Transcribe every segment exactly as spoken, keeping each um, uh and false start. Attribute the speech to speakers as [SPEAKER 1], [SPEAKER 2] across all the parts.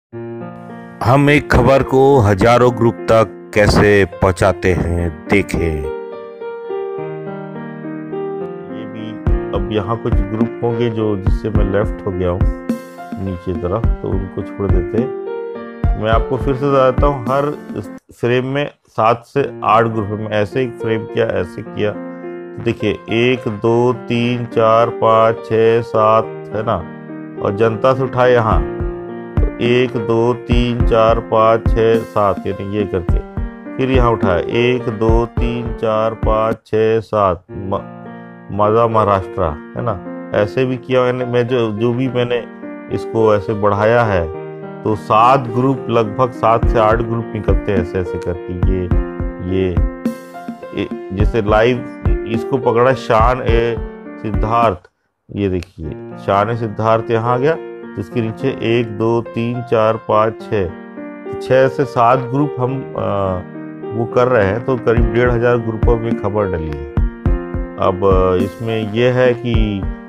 [SPEAKER 1] हम एक खबर को हजारों ग्रुप तक कैसे पहुंचाते हैं, देखें। ये भी अब यहाँ कुछ ग्रुप होंगे जो जिससे मैं लेफ्ट हो गया हूँ नीचे तरफ, तो उनको छोड़ देते। मैं आपको फिर से बताता हूँ, हर फ्रेम में सात से आठ ग्रुप में ऐसे एक फ्रेम किया, ऐसे किया। तो देखिए एक दो तीन चार पाँच छः सात है ना, और जनता से उठाए यहाँ एक दो तीन चार पाँच छः सात, यानी ये करके फिर यहाँ उठाया एक दो तीन चार पाँच छः सात, मज़ा महाराष्ट्र है ना। ऐसे भी किया मैंने, मैं जो जो भी मैंने इसको ऐसे बढ़ाया है, तो सात ग्रुप, लगभग सात से आठ ग्रुप निकलते हैं ऐसे ऐसे करके। ये ये, ये जैसे लाइव इसको पकड़ा शान ए सिद्धार्थ, ये देखिए शान ए सिद्धार्थ यहाँ आ गया, तो इसके नीचे एक दो तीन चार पाँच छः छः से सात ग्रुप हम आ, वो कर रहे हैं, तो करीब डेढ़ हजार ग्रुपों में खबर डली है। अब इसमें यह है कि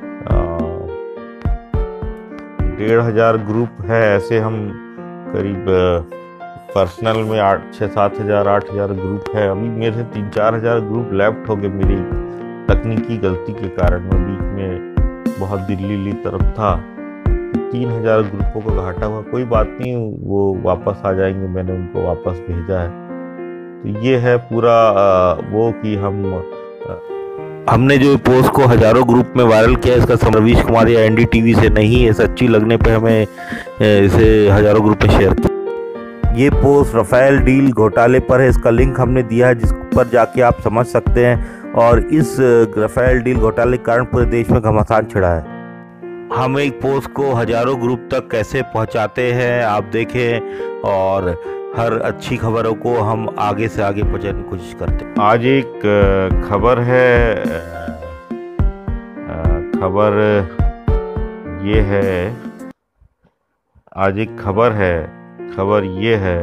[SPEAKER 1] डेढ़ हजार ग्रुप है, ऐसे हम करीब पर्सनल में आठ छः सात हजार आठ हजार ग्रुप है। अभी मेरे तीन चार हजार ग्रुप लेफ्ट हो गए मेरी तकनीकी गलती के कारण। मैं बीच में बहुत दिल्ली तरफ था, तीन हजार ग्रुपों का घाटा हुआ। कोई बात नहीं, वो वापस आ जाएंगे, मैंने उनको वापस भेजा है। तो ये है पूरा वो कि हम हमने जो पोस्ट को हजारों ग्रुप में वायरल किया, इसका संबंध रवीश कुमार या एनडीटीवी से नहीं है। सच्ची लगने पे हमें इसे हजारों ग्रुप में शेयर किया। ये पोस्ट राफेल डील घोटाले पर है, इसका लिंक हमने दिया है, जिस पर जाके आप समझ सकते हैं। और इस राफेल डील घोटाले के कारण पूरे देश में घमासान छिड़ा है। हम एक पोस्ट को हजारों ग्रुप तक कैसे पहुंचाते हैं, आप देखें, और हर अच्छी खबरों को हम आगे से आगे पहुंचाने की कोशिश करते हैं। आज एक खबर है, खबर ये है, आज एक खबर है, खबर ये है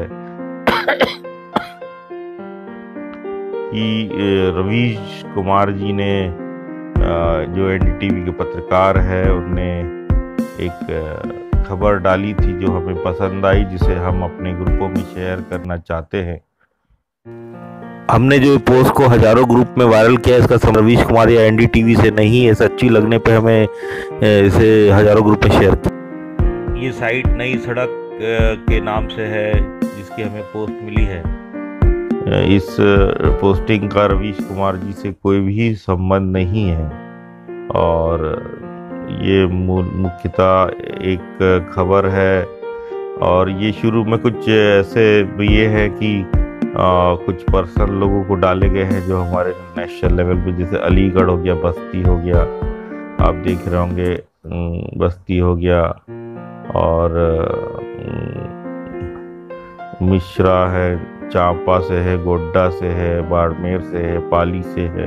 [SPEAKER 1] कि रवीश कुमार जी ने, जो एनडीटीवी के पत्रकार है, उनने एक खबर डाली थी जो हमें पसंद आई, जिसे हम अपने ग्रुपों में शेयर करना चाहते हैं। हमने जो पोस्ट को हजारों ग्रुप में वायरल किया, इसका संबंध रवीश कुमार या एनडीटीवी से नहीं है। सच्ची लगने पे हमें इसे हजारों ग्रुप में शेयर किया। ये साइट नई सड़क के नाम से है, जिसकी हमें पोस्ट मिली है। इस पोस्टिंग का रवीश कुमार जी से कोई भी संबंध नहीं है, और ये मुख्यतः एक खबर है। और ये शुरू में कुछ ऐसे ये है कि आ, कुछ पर्सनल लोगों को डाले गए हैं जो हमारे नेशनल लेवल पे, जैसे अलीगढ़ हो गया, बस्ती हो गया, आप देख रहे होंगे, बस्ती हो गया, और मिश्रा है, चांपा से है, गोड्डा से है, बाड़मेर से है, पाली से है,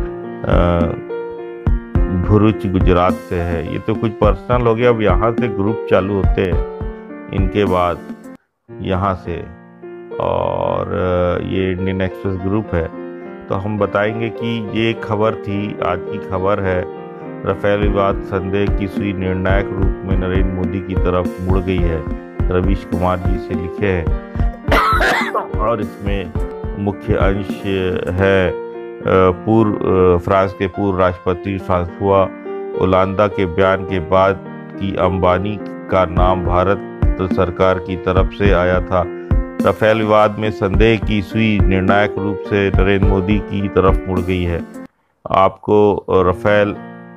[SPEAKER 1] भरूच गुजरात से है। ये तो कुछ पर्सनल हो गया। अब यहाँ से ग्रुप चालू होते हैं इनके बाद यहाँ से, और ये इंडियन एक्सप्रेस ग्रुप है। तो हम बताएंगे कि ये खबर थी, आज की खबर है, राफेल विवाद संदेह की सुई निर्णायक रूप में नरेंद्र मोदी की तरफ मुड़ गई है, रवीश कुमार जी से लिखे हैं। और इसमें मुख्य अंश है पूर्व फ्रांस के पूर्व राष्ट्रपति फ्रांसुआ ओलांदा के बयान के बाद कि अंबानी का नाम भारत सरकार की तरफ से आया था। राफेल विवाद में संदेह की सुई निर्णायक रूप से नरेंद्र मोदी की तरफ मुड़ गई है। आपको राफेल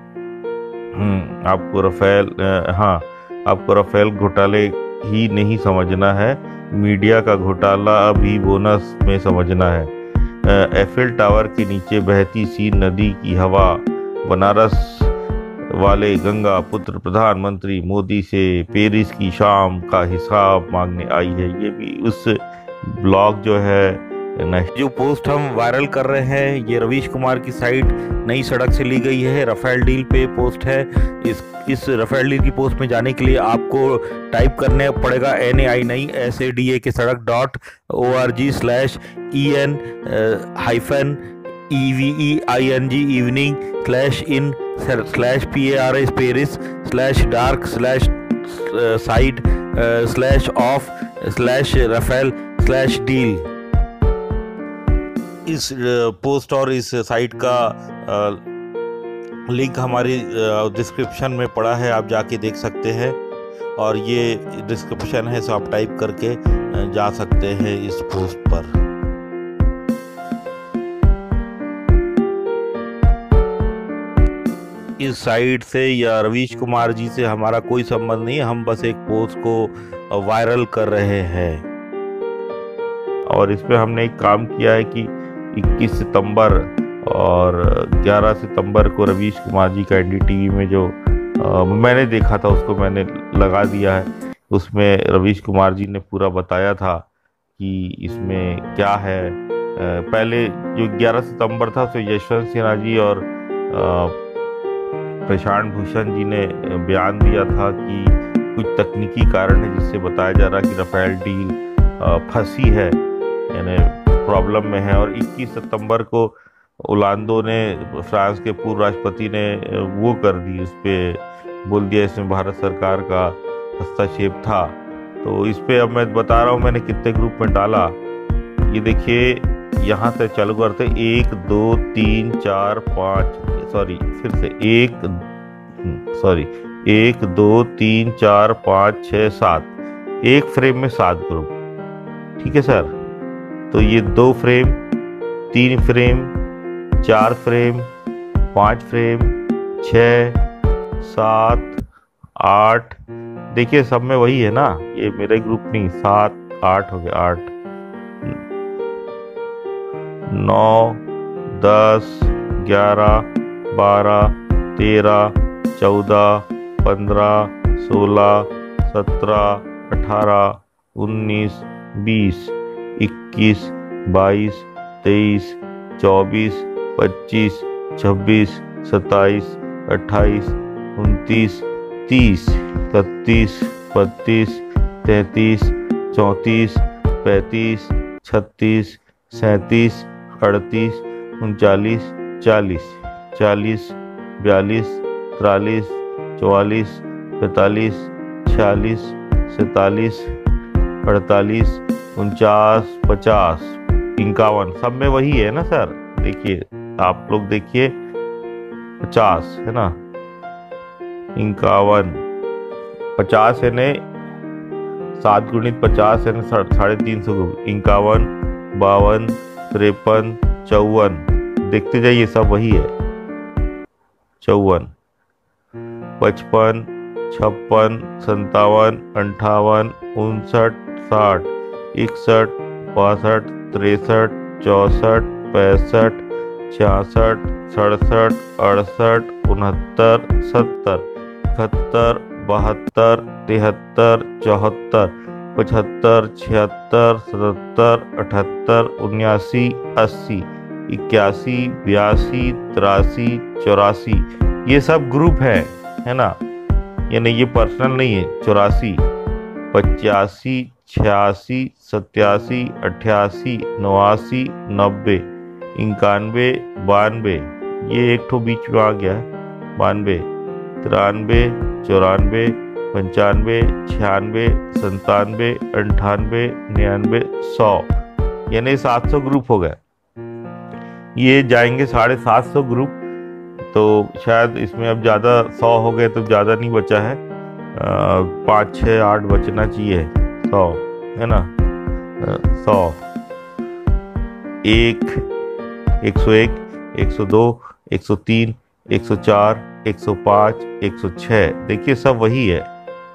[SPEAKER 1] आपको राफेल हाँ आपको राफेल घोटाले ही नहीं समझना है, मीडिया का घोटाला भी बोनस में समझना है। एफिल टावर के नीचे बहती सी नदी की हवा बनारस वाले गंगा पुत्र प्रधानमंत्री मोदी से पेरिस की शाम का हिसाब मांगने आई है। ये भी उस ब्लॉग जो है, जो पोस्ट हम वायरल कर रहे हैं, ये रवीश कुमार की साइट नई सड़क से ली गई है, राफेल डील पे पोस्ट है। इस इस राफेल डील की पोस्ट में जाने के लिए आपको टाइप करने पड़ेगा एन ए आई नई S A D A K सड़क dot O R G slash E N hyphen E V E I N G evening slash in slash P A R S Paris slash dark slash site slash off slash Rafale slash deal. इस post और इस site का link हमारी description में पड़ा है, आप जाके देख सकते हैं। और ये डिस्क्रिप्शन है, सो आप टाइप करके जा सकते हैं इस पोस्ट पर। इस साइट से या रवीश कुमार जी से हमारा कोई संबंध नहीं है, हम बस एक पोस्ट को वायरल कर रहे हैं। और इस पे हमने एक काम किया है कि इक्कीस सितंबर और ग्यारह सितंबर को रवीश कुमार जी का एनडीटीवी में जो आ, मैंने देखा था उसको मैंने लगा दिया है। उसमें रवीश कुमार जी ने पूरा बताया था कि इसमें क्या है। आ, पहले जो ग्यारह सितंबर था तो यशवंत सिन्हा जी और प्रशांत भूषण जी ने बयान दिया था कि कुछ तकनीकी कारण है जिससे बताया जा रहा है कि राफेल डील फंसी है, यानी प्रॉब्लम में है। और इक्कीस सितंबर को ओलांदो ने, फ्रांस के पूर्व राष्ट्रपति ने वो कर दी, उस पर बोल दिया इसमें भारत सरकार का हस्तक्षेप था। तो इस पे अब मैं बता रहा हूँ मैंने कितने ग्रुप में डाला। ये देखिए यहाँ से चालू करते, एक दो तीन चार पाँच, सॉरी फिर से एक सॉरी एक दो तीन चार पाँच छः सात, एक फ्रेम में सात ग्रुप। ठीक है सर। तो ये दो फ्रेम, तीन फ्रेम, चार फ्रेम, पाँच फ्रेम, छः, सात, आठ, देखिए सब में वही है ना, ये मेरे ग्रुप नहीं, सात आठ हो गया, आठ, नौ, दस, ग्यारह, बारह, तेरह, चौदह, पंद्रह, सोलह, सत्रह, अठारह, उन्नीस, बीस, इक्कीस, बाईस, तेईस, चौबीस, पच्चीस, छब्बीस, सत्ताईस, अट्ठाईस, उनतीस, तीस, इकतीस, बत्तीस, तैंतीस, चौंतीस, पैंतीस, छत्तीस, सैंतीस, अड़तीस, उनचालीस, चालीस, चालीस, बयालीस, तिरालीस, चौवालीस, पैंतालीस, छियालीस, सैंतालीस, अड़तालीस, उनचास, पचास, इक्यावन, सब में वही है ना सर। देखिए आप लोग देखिए, पचास है ना, इक्यावन, पचास है ने सात गुणित पचास है ना साढ़े तीन सौ, इक्यावन, बावन, तिरपन, चौवन, देखते जाइए सब वही है, चौवन, पचपन, छप्पन, संतावन, अंठावन, उनसठ, साठ, इकसठ, बासठ, तिरसठ, चौसठ, पैंसठ, छियासठ, सड़सठ, अड़सठ, उनहत्तर, सत्तर, इकहत्तर, बहत्तर, तिहत्तर, चौहत्तर, पचहत्तर, छिहत्तर, सतहत्तर, अठहत्तर, उन्यासी, अस्सी, इक्यासी, बयासी, तिरासी, चौरासी, ये सब ग्रुप है है ना, ये नहीं, ये पर्सनल नहीं है। चौरासी, पचासी, छियासी, सत्यासी, अट्ठासी, नवासी, नब्बे, इक्यानवे, बानवे, ये एक ठो बीच में आ गया है, बानवे, तिरानवे, चौरानवे, पंचानवे, छियानवे, संतानवे, अंठानवे, निन्यानवे, सौ, यानी सात सौ ग्रुप हो गए। ये जाएंगे साढ़े सात सौ ग्रुप, तो शायद इसमें अब ज़्यादा, सौ हो गए तो ज़्यादा नहीं बचा है, पाँच छः आठ बचना चाहिए, सौ है ना, सौ, एक, एक सौ एक, एक सौ दो, एक सौ तीन, एक सौ चार, एक सौ पाँच, एक सौ छः, देखिए सब वही है।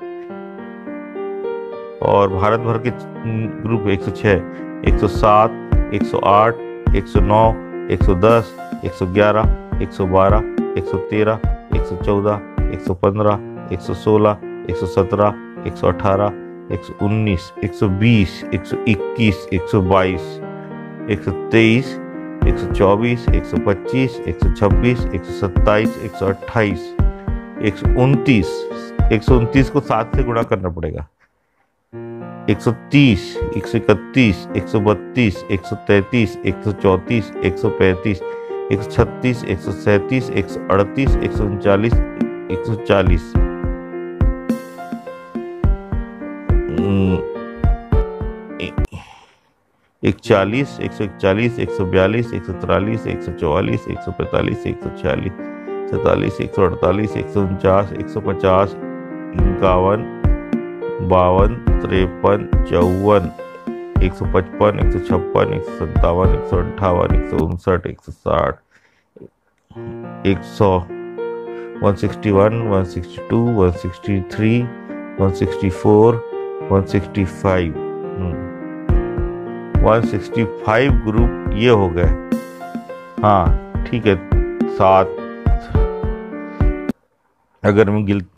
[SPEAKER 1] और भारत भर के ग्रुप एक सौ छः, एक सौ सात, एक सौ आठ, एक सौ नौ, एक सौ दस, एक सौ ग्यारह, एक सौ बारह, एक सौ तेरह, एक सौ चौदह, एक सौ पंद्रह, एक सौ सोलह, एक सौ सत्रह, एक सौ अठारह, एक सौ उन्नीस, एक सौ बीस, एक सौ इक्कीस, एक सौ बाईस, एक सौ तेईस, एक सौ चौबीस, एक सौ पच्चीस, एक सौ छब्बीस, एक सौ सत्ताईस, एक सौ अट्ठाईस, एक सौ उनतीस, एक सौ उनतीस को सात से गुणा करना पड़ेगा, एक सौ तीस, एक सौ इकतीस, एक सौ बत्तीस, एक सौ तैंतीस, एक सौ चौंतीस, एक सौ पैंतीस, एक सौ छत्तीस, एक सौ सैंतीस, एक सौ अड़तीस, एक सौ उनचालीस, एक सौ चालीस, इकचालीस, एक सौ इकचालीस, एक सौ बयालीस, एक सौ तिरालीस, एक सौ चौवालीस, एक सौ पैंतालीस, एक सौ छियालीस, सैतालीस, एक सौ अड़तालीस, एक सौ उनचास, एक सौ पचास, इक्यावन, बावन, तिरपन, चौवन, एक सौ पचपन, एक सौ छप्पन, एक सौ सत्तावन, एक सौ अट्ठावन, एक सौ उनसठ, एक सौ साठ, एक सौ one sixty one, one sixty two, one sixty three, one sixty four, one sixty five, one sixty five group ये हो गए। हाँ ठीक है, सात अगर मैं गिल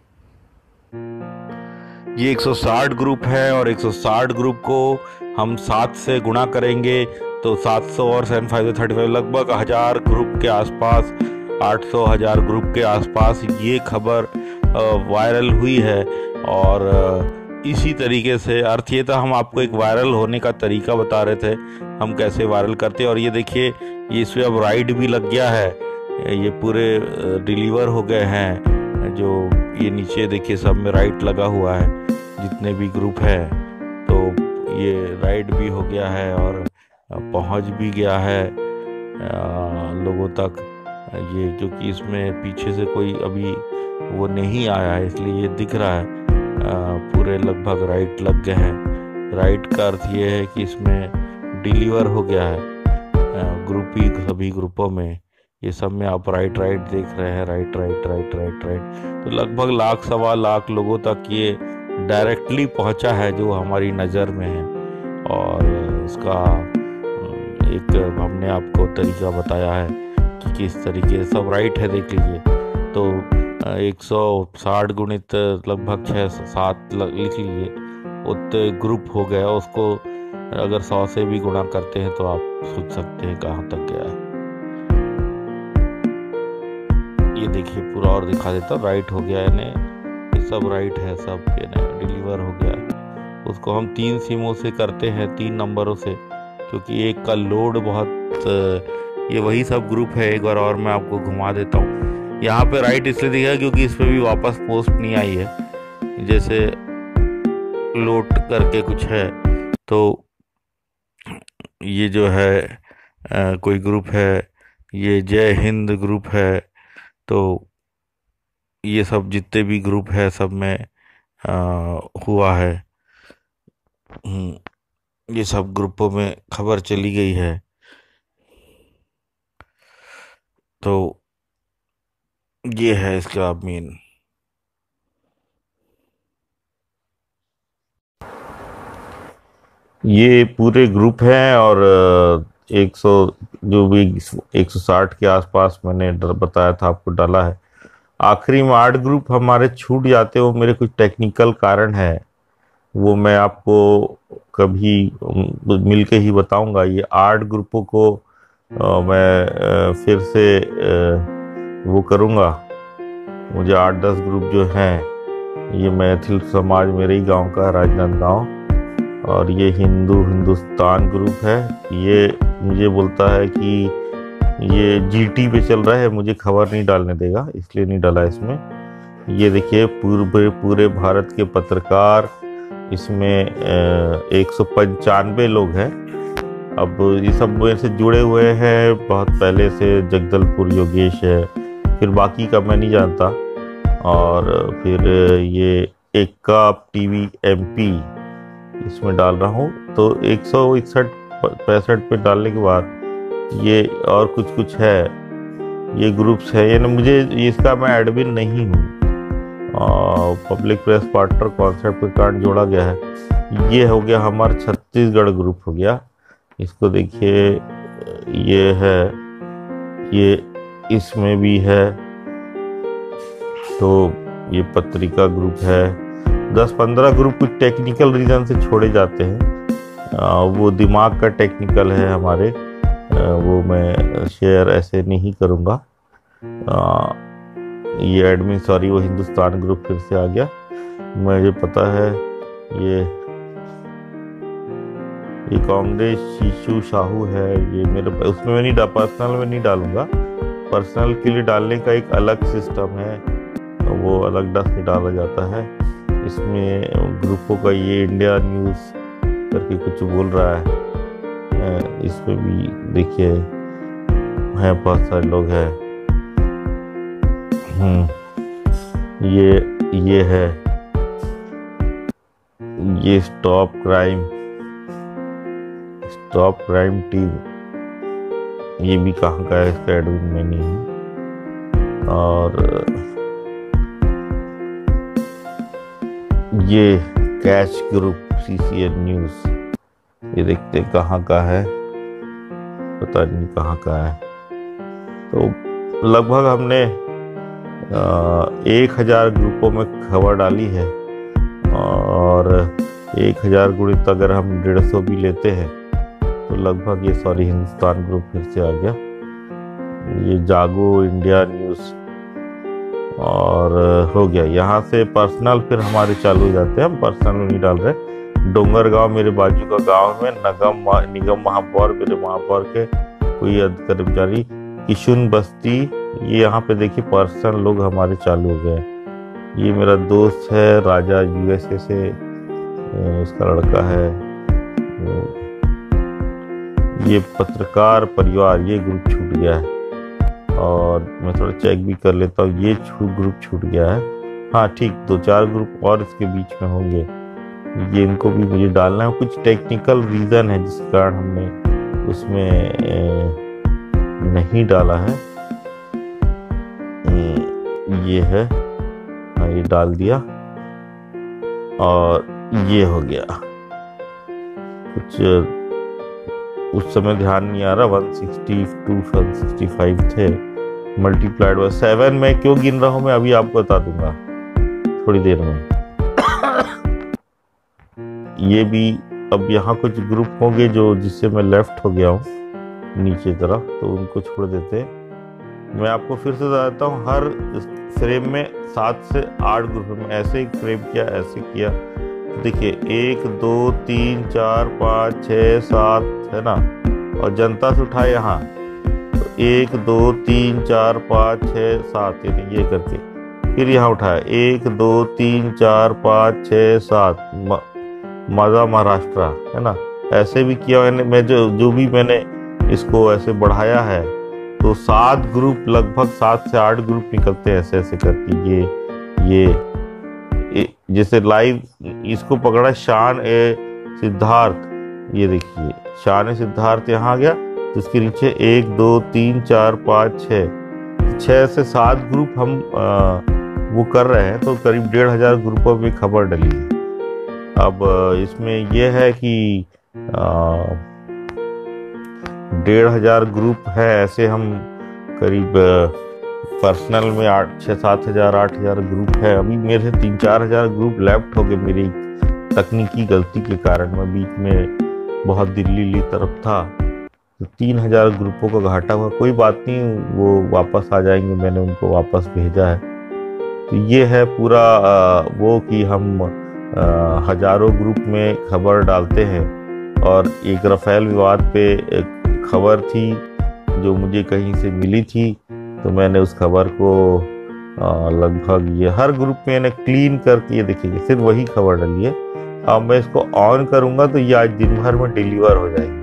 [SPEAKER 1] ये एक सौ साठ ग्रुप है और एक सौ साठ ग्रुप को हम सात से गुणा करेंगे तो सात सौ और सेवन फाइव थर्टी फाइव लगभग हजार ग्रुप के आसपास, आठ सौ हजार ग्रुप के आसपास ये खबर वायरल हुई है। और इसी तरीके से अर्थ ये था, हम आपको एक वायरल होने का तरीका बता रहे थे हम कैसे वायरल करते हैं। और ये देखिए ये इसमें अब राइट भी लग गया है, ये पूरे डिलीवर हो गए हैं। जो ये नीचे देखिए सब में राइट लगा हुआ है जितने भी ग्रुप है, तो ये राइट भी हो गया है और पहुंच भी गया है लोगों तक ये, क्योंकि इसमें पीछे से कोई अभी वो नहीं आया है इसलिए ये दिख रहा है। पूरे लगभग राइट लग गए हैं। राइट का अर्थ ये है कि इसमें डिलीवर हो गया है ग्रुप ही सभी ग्रुपों में। ये सब में आप राइट राइट देख रहे हैं, right right right right right तो लगभग लाख सवा लाख लोगों तक ये डायरेक्टली पहुंचा है जो हमारी नज़र में है। और इसका एक हमने आपको तरीका बताया है कि किस तरीके से सब राइट है, देख लीजिए। तो एक सौ साठ गुणित लगभग छः सात लिख लीजिए, उतने ग्रुप हो गया। उसको अगर सौ से भी गुणा करते हैं तो आप सोच सकते हैं कहाँ तक गया है। ये देखिए पूरा और दिखा देता, राइट हो गया यानी ये सब राइट है, सब यानी डिलीवर हो गया है। उसको हम तीन सिमों से करते हैं, तीन नंबरों से, क्योंकि एक का लोड बहुत, ये वही सब ग्रुप है। एक बार और मैं आपको घुमा देता हूँ। यहाँ पे राइट इसलिए दिखा क्योंकि इस पे भी वापस पोस्ट नहीं आई है, जैसे लोड करके कुछ है। तो ये जो है आ, कोई ग्रुप है, ये जय हिंद ग्रुप है। तो ये सब जितने भी ग्रुप है सब में आ, हुआ है, ये सब ग्रुपों में खबर चली गई है। तो ये है इसका मेन। ये पूरे ग्रुप हैं और एक सौ जो भी एक सौ साठ के आसपास मैंने बताया था आपको डाला है। आखिरी में आठ ग्रुप हमारे छूट जाते, वो मेरे कुछ टेक्निकल कारण है, वो मैं आपको कभी मिल के ही बताऊंगा। ये आठ ग्रुपों को आ, मैं आ, फिर से आ, वो करूंगा। मुझे आठ दस ग्रुप जो हैं, ये मैथिल समाज मेरे ही गांव का, राजनांदगांव, और ये हिंदू हिंदुस्तान ग्रुप है। ये मुझे बोलता है कि ये जीटी पे चल रहा है, मुझे खबर नहीं डालने देगा, इसलिए नहीं डाला इसमें। ये देखिए पूरे पूरे भारत के पत्रकार, इसमें एक सौ पंचानवे लोग हैं। अब ये सब मेरे से जुड़े हुए हैं बहुत पहले से, जगदलपुर योगेश है, फिर बाकी का मैं नहीं जानता। और फिर ये एक्का टीवी एमपी इसमें डाल रहा हूँ। तो एक सौ इकसठ पैंसठ पे डालने के बाद ये और कुछ कुछ है, ये ग्रुप्स है। यानी मुझे इसका मैं एडमिन नहीं हूँ, पब्लिक प्रेस पार्टनर कॉन्सेप्ट के कारण जोड़ा गया है। ये हो गया हमारा छत्तीसगढ़ ग्रुप हो गया। इसको देखिए, ये है, ये इसमें भी है। तो ये पत्रिका ग्रुप है। दस पंद्रह ग्रुप कुछ टेक्निकल रीजन से छोड़े जाते हैं, आ, वो दिमाग का टेक्निकल है हमारे, आ, वो मैं शेयर ऐसे नहीं करूँगा। ये एडमिन, सॉरी, वो हिंदुस्तान ग्रुप फिर से आ गया, मुझे पता है। ये ये कांग्रेस शीशु साहू है, ये मेरे उसमें मैं नहीं डाल, पर्सनल में नहीं डालूंगा। पर्सनल के लिए डालने का एक अलग सिस्टम है, तो वो अलग ढंग से डाला जाता है। इसमें ग्रुपों का ये इंडिया न्यूज़ करके कुछ बोल रहा है, इसमें भी देखिए हैं बहुत सारे लोग हैं। हम्म ये ये है, ये stop crime stop crime team, ये भी कहाँ का है, इसका एडमिन में नहीं है। और ये catch group C C N news, ये देखते हैं कहाँ का है, पता नहीं कहाँ का है। तो लगभग हमने एक हजार ग्रुपों में खबर डाली है, और एक हजार गुणित अगर हम डेढ़ सौ भी लेते हैं तो लगभग ये सॉरी हिंदुस्तान ग्रुप फिर से आ गया, ये जागो इंडिया न्यूज़, और हो गया। यहाँ से पर्सनल फिर हमारे चालू हो जाते हैं, हम पर्सनल नहीं डाल रहे। डोंगरगांव मेरे बाजू का गांव में नगम निगम महापौर मेरे महापौर के कोई कर्मचारी, किशुन बस्ती, ये यहाँ पे देखिए पर्सनल लोग हमारे चालू हो गए। ये मेरा दोस्त है राजा यूएसए से, उसका लड़का है। ये पत्रकार परिवार, ये ग्रुप छूट गया है, और मैं थोड़ा चेक भी कर लेता हूँ, ये ग्रुप छूट गया है। हाँ ठीक, दो चार ग्रुप और इसके बीच में होंगे, ये इनको भी मुझे डालना है। कुछ टेक्निकल रीज़न है जिस कारण हमने उसमें नहीं डाला है। ये है, हाँ ये डाल दिया, और ये हो गया। कुछ उस समय ध्यान नहीं आ रहा, one sixty two one sixty five थे, मल्टीप्लाइड बाय सेवन में क्यों गिन रहा हूँ मैं अभी आपको बता दूंगा थोड़ी देर में। ये भी अब यहाँ कुछ ग्रुप होंगे जो जिससे मैं लेफ्ट हो गया हूँ नीचे तरफ, तो उनको छोड़ देते। मैं आपको फिर से बताता हूँ, हर फ्रेम में सात से आठ ग्रुप में ऐसे एक फ्रेम किया, ऐसे किया, देखिए एक दो तीन चार पाँच छः सात है ना, और जनता से उठाए यहाँ तो एक दो तीन चार पाँच छः सात, यानी ये करके फिर यहाँ उठाया एक दो तीन चार पाँच छः सात, मजा महाराष्ट्र है ना, ऐसे भी किया मैंने। मैं जो जो भी मैंने इसको ऐसे बढ़ाया है तो सात ग्रुप, लगभग सात से आठ ग्रुप निकलते हैं ऐसे ऐसे करके। ये ये जैसे लाइव इसको पकड़ा शान ए सिद्धार्थ, ये देखिए शान ए सिद्धार्थ यहाँ आ गया, तो इसके नीचे एक दो तीन चार पाँच छः छः से सात ग्रुप हम आ, वो कर रहे हैं, तो करीब डेढ़ हजार ग्रुपों में खबर डली है। अब इसमें यह है कि डेढ़ हजार ग्रुप है, ऐसे हम करीब पर्सनल में आठ छः सात हजार आठ हजार ग्रुप है। अभी मेरे से तीन चार हजार ग्रुप लेफ्ट हो गए मेरी तकनीकी गलती के कारण। मैं बीच में बहुत दिल्ली ली तरफ था, तो तीन हजार ग्रुपों का घाटा हुआ। कोई बात नहीं, वो वापस आ जाएंगे, मैंने उनको वापस भेजा है। तो ये है पूरा वो कि हम हजारों ग्रुप में खबर डालते हैं। और एक राफेल विवाद पे एक खबर थी जो मुझे कहीं से मिली थी, तो मैंने उस खबर को लगभग ये हर ग्रुप में मैंने क्लीन करके, ये देखिए सिर्फ वही खबर डाली है। अब मैं इसको ऑन करूंगा तो ये आज दिन भर में डिलीवर हो जाएगी।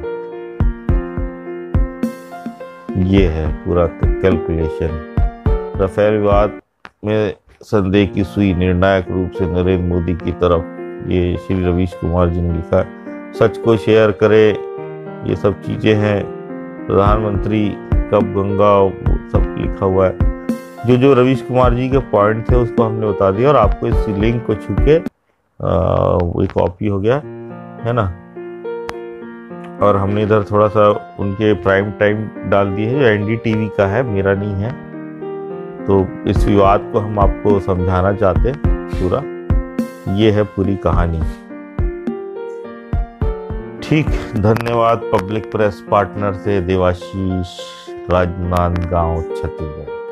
[SPEAKER 1] ये है पूरा कैलकुलेशन। राफेल विवाद में संदेह की सुई निर्णायक रूप से नरेंद्र मोदी की तरफ, ये श्री रवीश कुमार जी ने लिखा है। सच को शेयर करे, ये सब चीजें हैं। प्रधानमंत्री कब गंगा, सब लिखा हुआ है। जो जो रवीश कुमार जी के पॉइंट थे उसको हमने बता दिया, और आपको इस लिंक को छू के वो कॉपी हो गया है ना। और हमने इधर थोड़ा सा उनके प्राइम टाइम डाल दिए है, जो एनडीटीवी का है, मेरा नहीं है। तो इस विवाद को हम आपको समझाना चाहते हैं पूरा। ये है पूरी कहानी। ठीक, धन्यवाद पब्लिक प्रेस पार्टनर से देवाशीष, राजनांदगांव, छत्तीसगढ़।